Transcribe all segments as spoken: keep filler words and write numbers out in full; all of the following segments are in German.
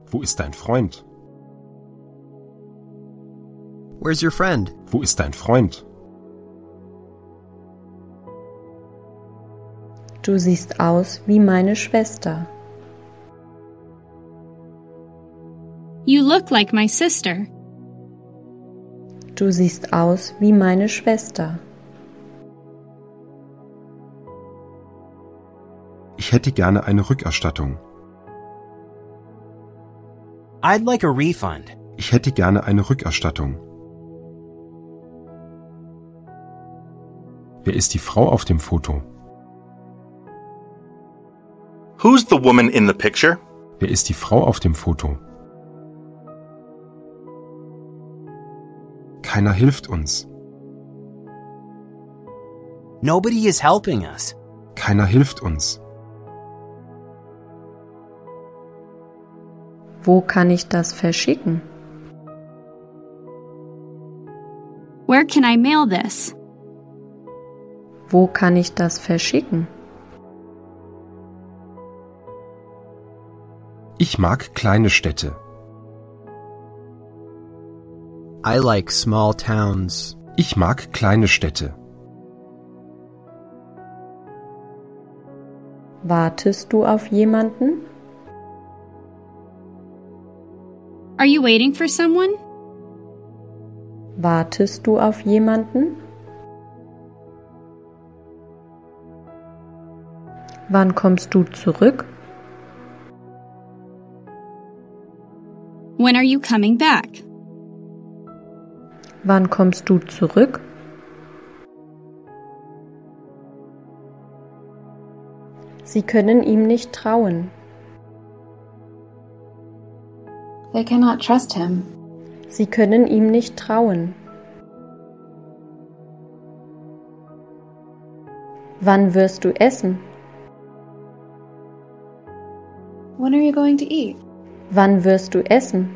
Wo ist dein Freund? Where's your friend? Wo ist dein Freund? Du siehst aus wie meine Schwester. You look like my sister. Du siehst aus wie meine Schwester. Ich hätte gerne eine Rückerstattung. I'd like a refund. Ich hätte gerne eine Rückerstattung. Wer ist die Frau auf dem Foto? Who's the woman in the picture? Wer ist die Frau auf dem Foto? Keiner hilft uns. Nobody is helping us. Keiner hilft uns. Wo kann ich das verschicken? Where can I mail this? Wo kann ich das verschicken? Ich mag kleine Städte. I like small towns. Ich mag kleine Städte. Wartest du auf jemanden? Are you waiting for someone? Wartest du auf jemanden? Wann kommst du zurück? When are you coming back? Wann kommst du zurück? Sie können ihm nicht trauen. They cannot trust him. Sie können ihm nicht trauen. Wann wirst du essen? When are you going to eat? Wann wirst du essen?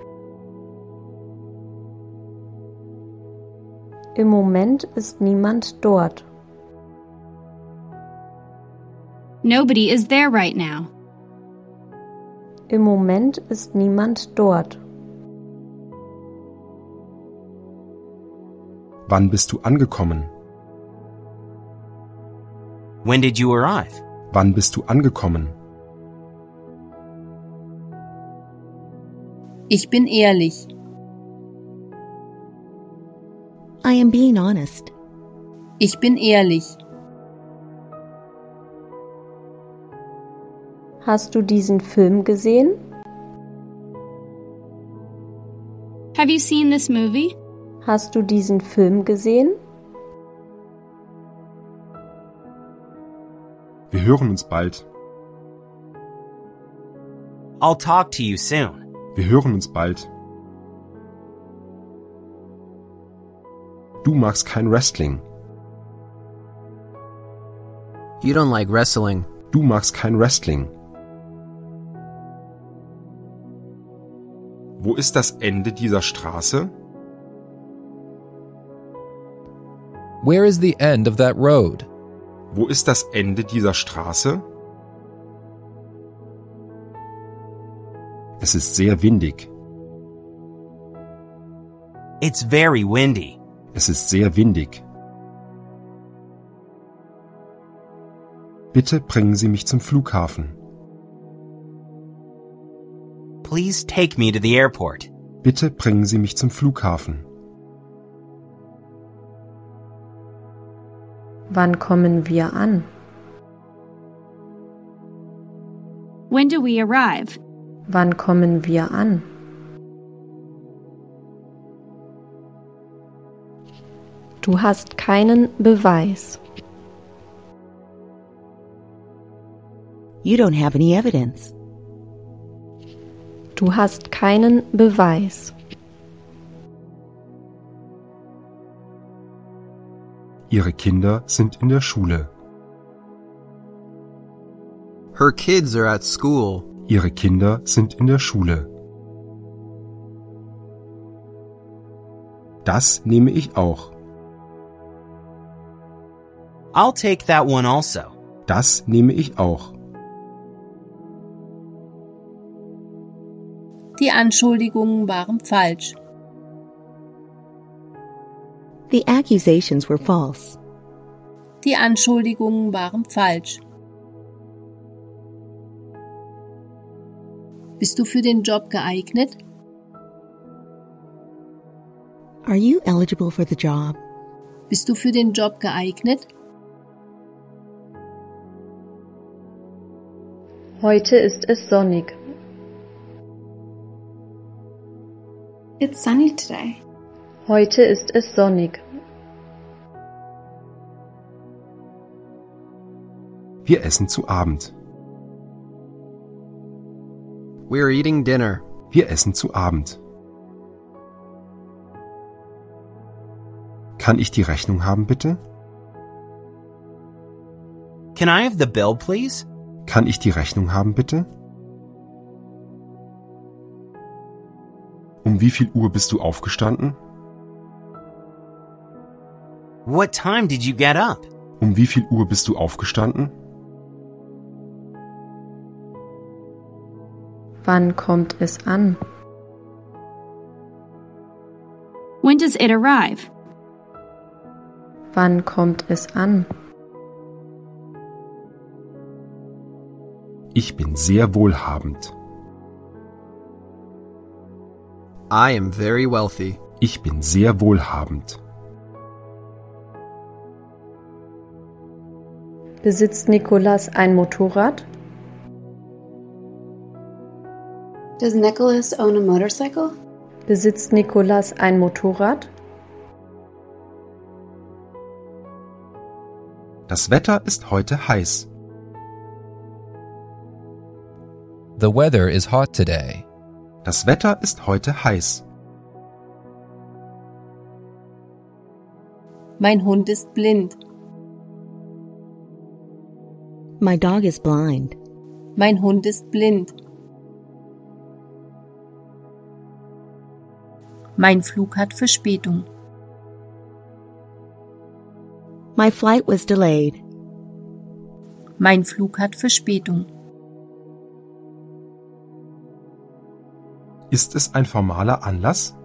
Im Moment ist niemand dort. Nobody is there right now. Im Moment ist niemand dort. Wann bist du angekommen? When did you arrive? Wann bist du angekommen? Ich bin ehrlich. I am being honest. Ich bin ehrlich. Hast du diesen Film gesehen? Have you seen this movie? Hast du diesen Film gesehen? Wir hören uns bald. I'll talk to you soon. Wir hören uns bald. Du magst kein Wrestling. You don't like wrestling. Du magst kein Wrestling. Wo ist das Ende dieser Straße? Where is the end of that road? Wo ist das Ende dieser Straße? Es ist sehr windig. It's very windy. Es ist sehr windig. Bitte bringen Sie mich zum Flughafen. Please take me to the airport. Bitte bringen Sie mich zum Flughafen. Wann kommen wir an? When do we arrive? Wann kommen wir an? Du hast keinen Beweis. You don't have any evidence. Du hast keinen Beweis. Ihre Kinder sind in der Schule. Her kids are at school. Ihre Kinder sind in der Schule. Das nehme ich auch. I'll take that one also. Das nehme ich auch. Die Anschuldigungen waren falsch. The accusations were false. Die Anschuldigungen waren falsch. Bist du für den Job geeignet? Are you eligible for the job? Bist du für den Job geeignet? Heute ist es sonnig. It's sunny today. Heute ist es sonnig. Wir essen zu Abend. We're eating dinner. Wir essen zu Abend. Kann ich die Rechnung haben, bitte? Can I have the bill, please? Kann ich die Rechnung haben, bitte? Um wie viel Uhr bist du aufgestanden? What time did you get up? Um wie viel Uhr bist du aufgestanden? Wann kommt es an? When does it arrive? Wann kommt es an? Ich bin sehr wohlhabend. I am very wealthy. Ich bin sehr wohlhabend. Besitzt Nikolas ein Motorrad? Does Nicholas own a motorcycle? Besitzt Nikolas ein Motorrad? Das Wetter ist heute heiß. The weather is hot today. Das Wetter ist heute heiß. Mein Hund ist blind. My dog is blind. Mein Hund ist blind. Mein Flug hat Verspätung. My flight was delayed. Mein Flug hat Verspätung. Ist es ein formaler Anlass?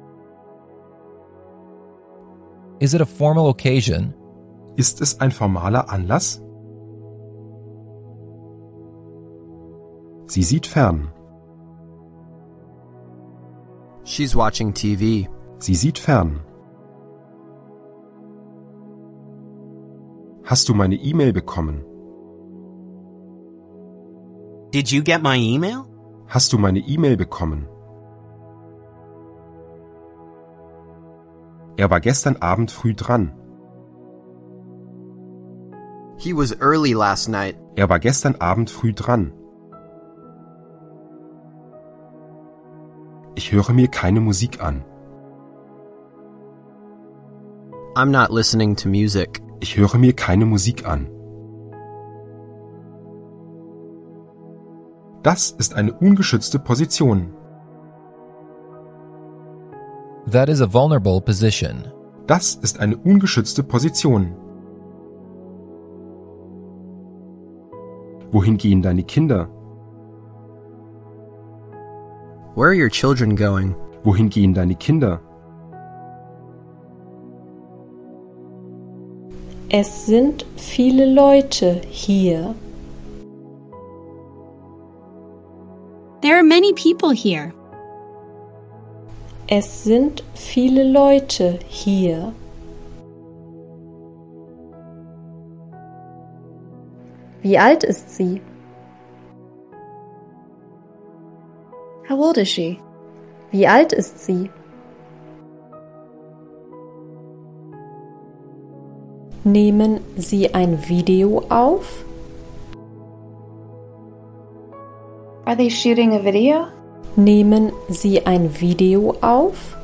Is it a formal occasion? Ist es ein formaler Anlass? Sie sieht fern. She's watching T V. Sie sieht fern. Hast du meine E-Mail bekommen? Did you get my email? Hast du meine E-Mail bekommen? Er war gestern Abend früh dran. He was early last night. Er war gestern Abend früh dran. Ich höre mir keine Musik an. I'm not listening to music. Ich höre mir keine Musik an. Das ist eine ungeschützte Position. That is a vulnerable position. Das ist eine ungeschützte Position. Wohin gehen deine Kinder? Where are your children going? Wohin gehen deine Kinder? Es sind viele Leute hier. There are many people here. Es sind viele Leute hier. Wie alt ist sie? How old is she? Wie alt ist sie? Nehmen Sie ein Video auf? Are they shooting a video? Nehmen Sie ein Video auf?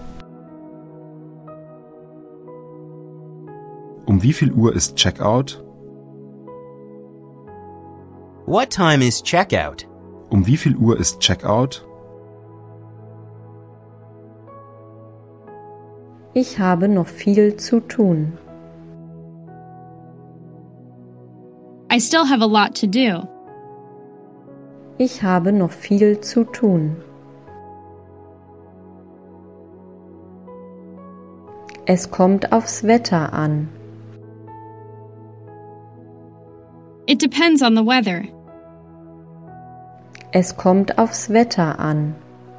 Um wie viel Uhr ist Checkout? What time is checkout? Um wie viel Uhr ist Checkout? Ich habe noch viel zu tun. I still have a lot to do. Ich habe noch viel zu tun. Es kommt aufs Wetter an. It depends on the weather. Es kommt aufs Wetter an.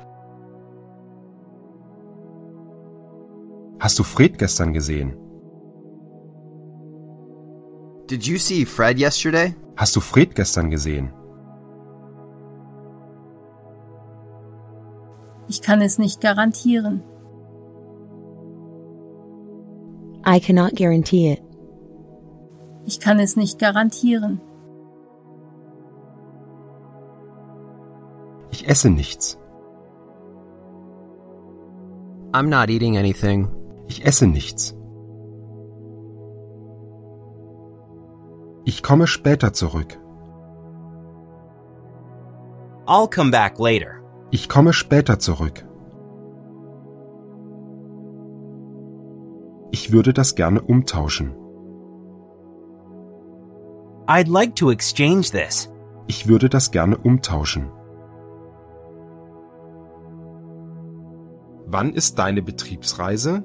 Hast du Fred gestern gesehen? Did you see Fred yesterday? Hast du Fred gestern gesehen? Ich kann es nicht garantieren. I cannot guarantee it. Ich kann es nicht garantieren. Ich esse nichts. I'm not eating anything. Ich esse nichts. Ich komme später zurück. I'll come back later. Ich komme später zurück. Ich würde das gerne umtauschen. I'd like to exchange this. Ich würde das gerne umtauschen. Wann ist deine Betriebsreise?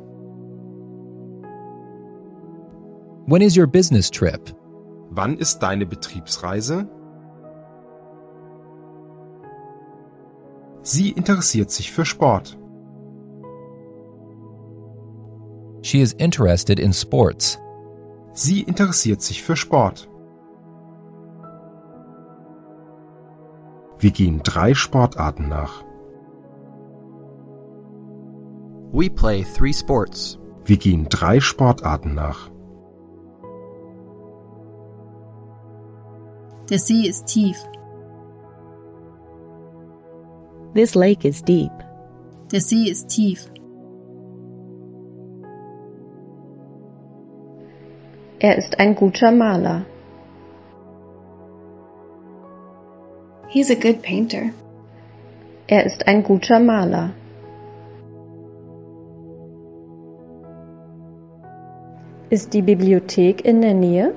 When is your business trip? Wann ist deine Betriebsreise? Sie interessiert sich für Sport. She is interested in sports. Sie interessiert sich für Sport. Wir gehen drei Sportarten nach. We play three sports. Wir gehen drei Sportarten nach. Der See ist tief. This lake is deep. Der See ist tief. Er ist ein guter Maler. He's a good painter. Er ist ein guter Maler. Ist die Bibliothek in der Nähe?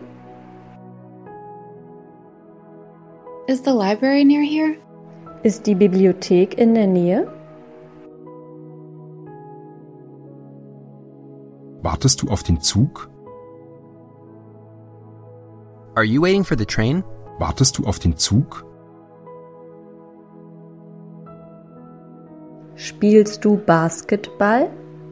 Is the library near here? Ist die Bibliothek in der Nähe? Wartest du auf den Zug? Are you waiting for the train? Wartest du auf den Zug? Spielst du Basketball?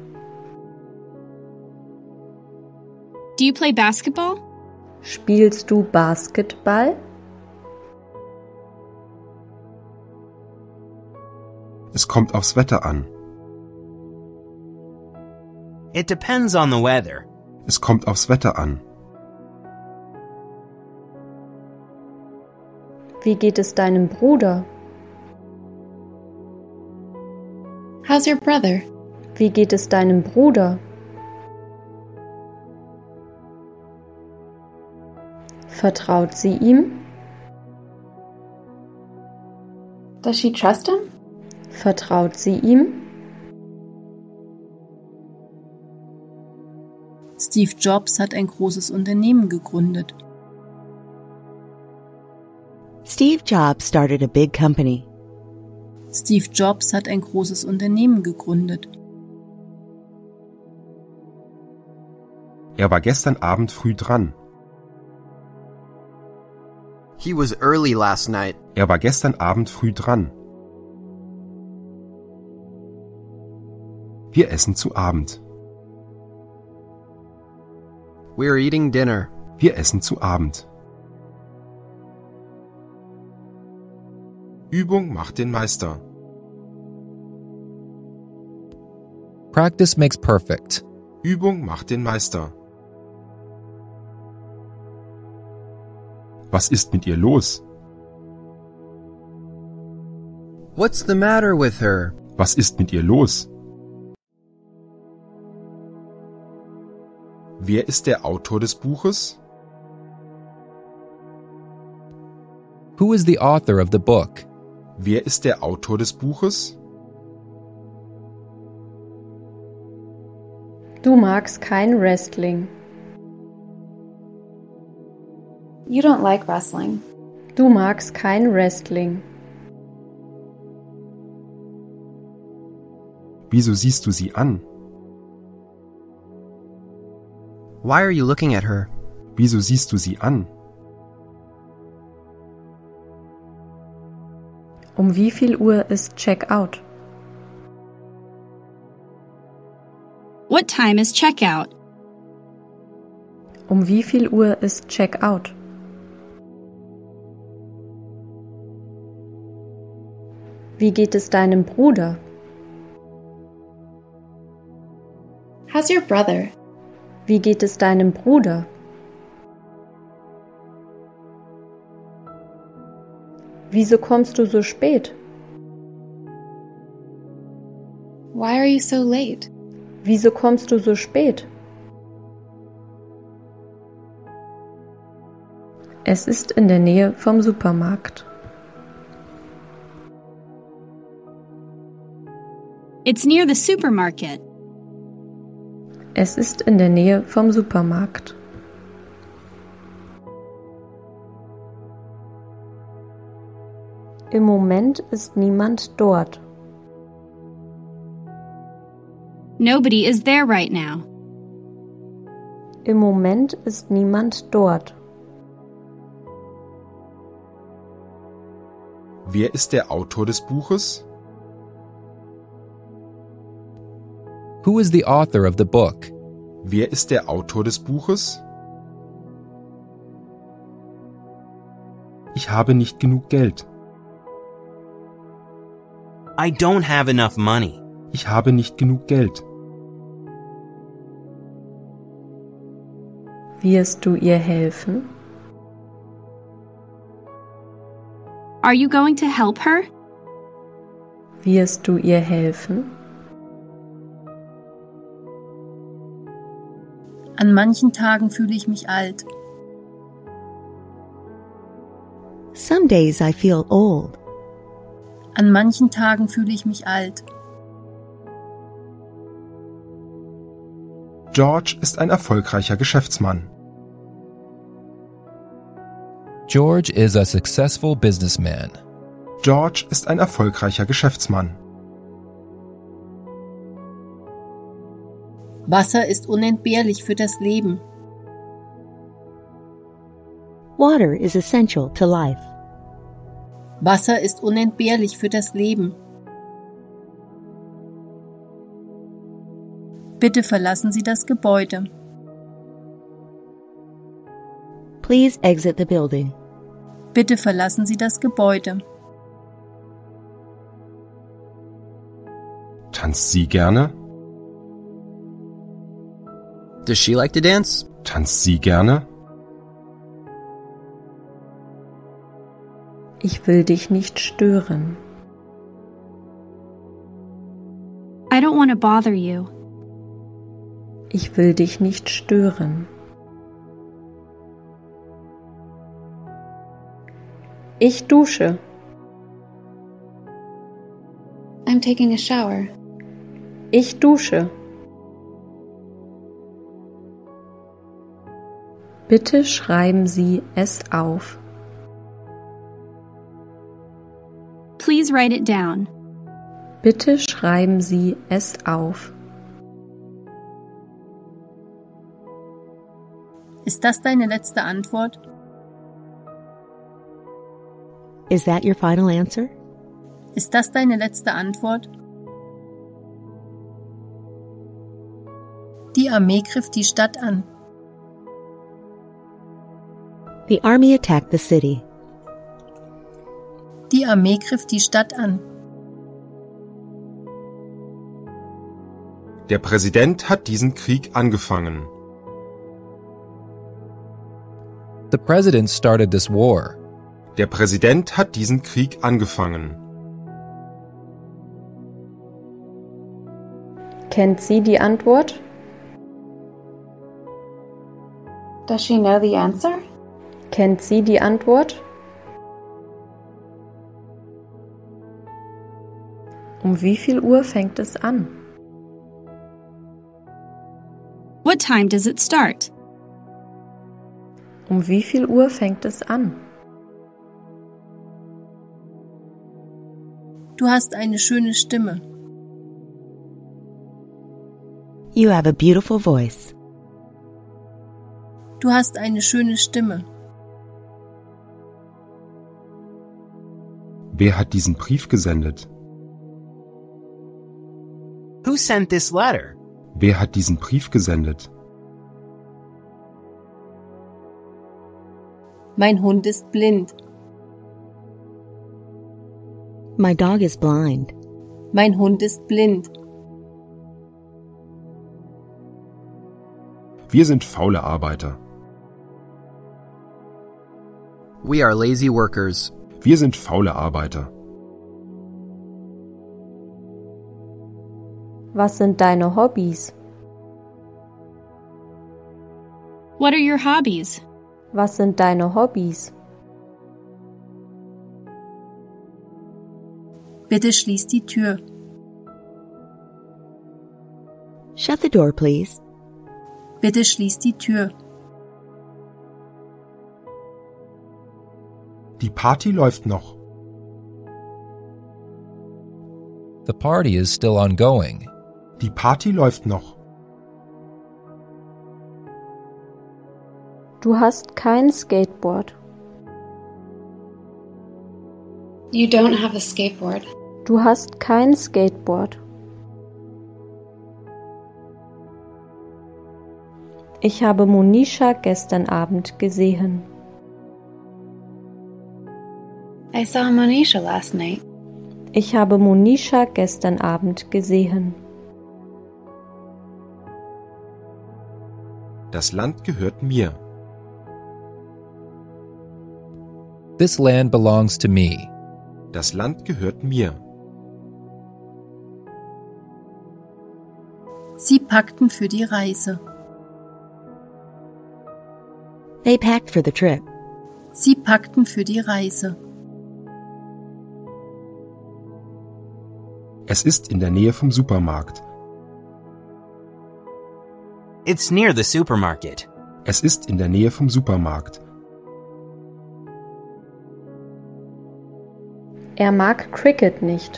Do you play basketball? Spielst du Basketball? Es kommt aufs Wetter an. It depends on the weather. Es kommt aufs Wetter an. Wie geht es deinem Bruder? How's your brother? Wie geht es deinem Bruder? Vertraut sie ihm? Does she trust him? Vertraut sie ihm? Steve Jobs hat ein großes Unternehmen gegründet. Steve Jobs started a big company. Steve Jobs hat ein großes Unternehmen gegründet. Er war gestern Abend früh dran. He was early last night. Er war gestern Abend früh dran. Wir essen zu Abend. We're eating dinner. Wir essen zu Abend. Übung macht den Meister. Practice makes perfect. Übung macht den Meister. Was ist mit ihr los? What's the matter with her? Was ist mit ihr los? Wer ist der Autor des Buches? Who is the author of the book? Wer ist der Autor des Buches? Du magst kein Wrestling. You don't like wrestling. Du magst kein Wrestling. Wieso siehst du sie an? Why are you looking at her? Wieso siehst du sie an? Um wie viel Uhr ist Check-out? What time is checkout? Um wie viel Uhr ist Check-out? Wie geht es deinem Bruder? How's your brother? Wie geht es deinem Bruder? Wieso kommst du so spät? Why are you so late? Wieso kommst du so spät? Es ist in der Nähe vom Supermarkt. It's near the supermarket. Es ist in der Nähe vom Supermarkt. Im Moment ist niemand dort. Nobody is there right now. Im Moment ist niemand dort. Wer ist der Autor des Buches? Who is the author of the book? Wer ist der Autor des Buches? Ich habe nicht genug Geld. I don't have enough money. Ich habe nicht genug Geld. Wirst du ihr helfen? Are you going to help her? Wirst du ihr helfen? An manchen Tagen fühle ich mich alt. Some days I feel old. An manchen Tagen fühle ich mich alt. George ist ein erfolgreicher Geschäftsmann. George is a successful businessman. George ist ein erfolgreicher Geschäftsmann. Wasser ist unentbehrlich für das Leben. Water is essential to life. Wasser ist unentbehrlich für das Leben. Bitte verlassen Sie das Gebäude. Please exit the building. Bitte verlassen Sie das Gebäude. Tanzt sie gerne? Does she like to dance? Tanzt sie gerne? Ich will dich nicht stören. I don't want to bother you. Ich will dich nicht stören. Ich dusche. I'm taking a shower. Ich dusche. Bitte schreiben Sie es auf. Please write it down. Bitte schreiben Sie es auf. Ist das deine letzte Antwort? Is that your final answer? Ist das deine letzte Antwort? Die Armee griff die Stadt an. The army attacked the city. Die Armee griff die Stadt an. Der Präsident hat diesen Krieg angefangen. The president started this war. Der Präsident hat diesen Krieg angefangen. Kennt sie die Antwort? Does she know the answer? Kennt sie die Antwort? Um wie viel Uhr fängt es an? What time does it start? Um wie viel Uhr fängt es an? Du hast eine schöne Stimme. You have a beautiful voice. Du hast eine schöne Stimme. Wer hat diesen Brief gesendet? Who sent this letter? Wer hat diesen Brief gesendet? Mein Hund ist blind. My dog is blind. Mein Hund ist blind. Wir sind faule Arbeiter. We are lazy workers. Wir sind faule Arbeiter. Was sind deine Hobbys? What are your hobbies? Was sind deine Hobbys? Bitte schließ die Tür. Shut the door, please. Bitte schließ die Tür. Die Party läuft noch. The party is still ongoing. Die Party läuft noch. Du hast kein Skateboard. You don't have a skateboard. Du hast kein Skateboard. Ich habe Monisha gestern Abend gesehen. I saw Monisha last night. Ich habe Monisha gestern Abend gesehen. Das Land gehört mir. This land belongs to me. Das Land gehört mir. Sie packten für die Reise. They packed for the trip. Sie packten für die Reise. Es ist in der Nähe vom Supermarkt. It's near the supermarket. Es ist in der Nähe vom Supermarkt. Er mag Cricket nicht.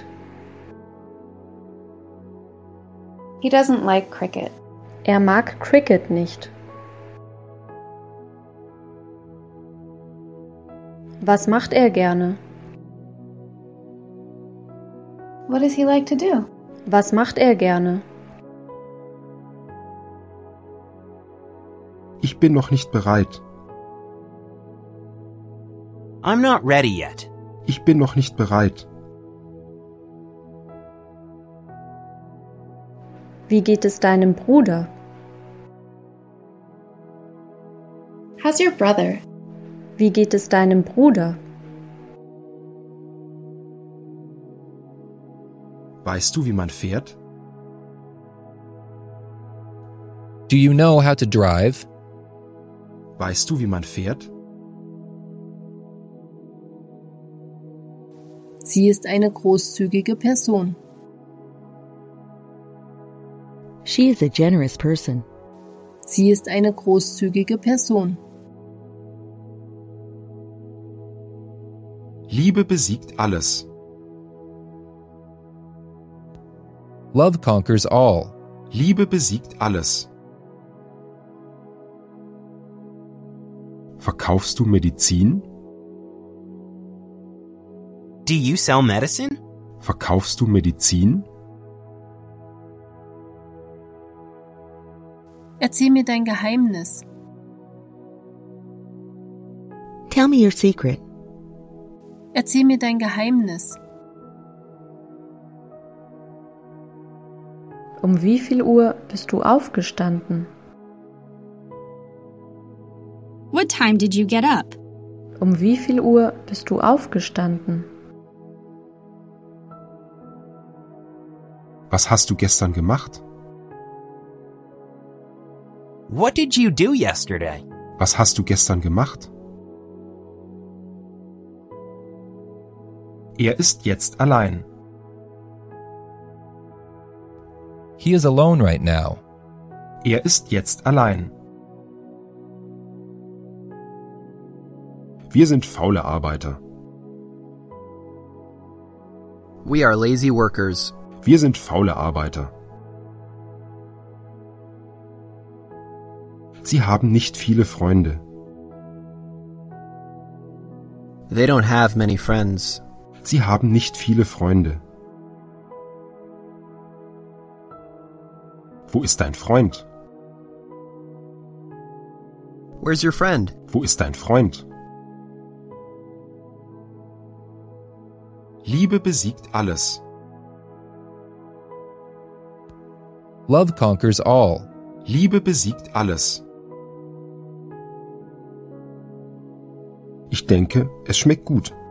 He doesn't like cricket. Er mag Cricket nicht. Was macht er gerne? What does he like to do? Was macht er gerne? Ich bin noch nicht bereit. I'm not ready yet. Ich bin noch nicht bereit. Wie geht es deinem Bruder? How's your brother? Wie geht es deinem Bruder? Weißt du, wie man fährt? Do you know how to drive? Weißt du, wie man fährt? Sie ist eine großzügige Person. She is a generous person. Sie ist eine großzügige Person. Liebe besiegt alles. Love conquers all. Liebe besiegt alles. Verkaufst du Medizin? Do you sell medicine? Verkaufst du Medizin? Erzähl mir dein Geheimnis. Tell me your secret. Erzähl mir dein Geheimnis. Um wie viel Uhr bist du aufgestanden? What time did you get up? Um wie viel Uhr bist du aufgestanden? Was hast du gestern gemacht? What did you do yesterday? Was hast du gestern gemacht? Er ist jetzt allein. He is alone right now. Er ist jetzt allein. Wir sind faule Arbeiter. We are lazy workers. Wir sind faule Arbeiter. Sie haben nicht viele Freunde. They don't have many friends. Sie haben nicht viele Freunde. Wo ist dein Freund? Where's your friend? Wo ist dein Freund? Liebe besiegt alles. Love conquers all. Liebe besiegt alles. Ich denke, es schmeckt gut.